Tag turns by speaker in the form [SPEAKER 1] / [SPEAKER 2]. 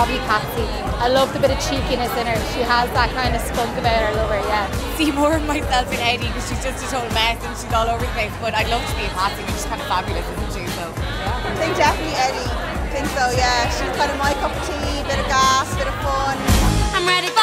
[SPEAKER 1] probably Patsy. I love the bit of cheekiness in her. She has that kind of spunk about her, I love her, yeah.
[SPEAKER 2] See more of myself in Eddie because she's just a total mess and she's all over the place, but I'd love to be a Patsy because she's kind of fabulous, isn't she? So, yeah.
[SPEAKER 3] I think definitely Eddie. I think so, yeah. She's kind of my cup of tea, bit of gas, bit of fun.
[SPEAKER 4] I'm ready for